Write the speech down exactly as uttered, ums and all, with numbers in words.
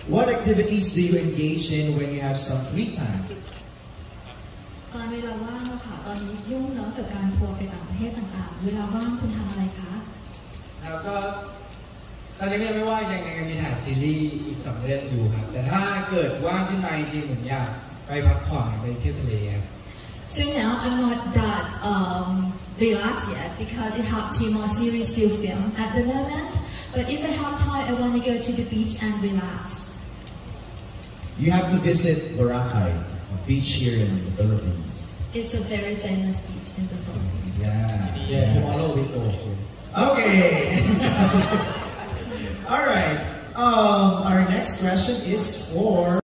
What activities do you engage in when you have some free time? ตอนเวลาว่างอะค่ะตอนนี้ยุ่งเนาะกับการทัวร์ไปต่างประเทศต่างๆเวลาว่างคุณทำอะไรคะแล้วก็ตอนนี้ยังไม่ว่างยังยังมีถ่ายซีรีส์อีกสองเรื่องอยู่ครับแต่ถ้าเกิดว่างขึ้นมาจริงๆผมอยากไปพักผ่อนไปเที่ยวทะเลครับ So now I'm not that um, relaxed yet because I have two more series to film at the moment. But if I have time, I want to go to the beach and relax. You have to visit Boracay, a beach here in the Philippines. It's a very famous beach in the Philippines. Yeah. Yeah, tomorrow we go. Okay. All right. Um, our next question is for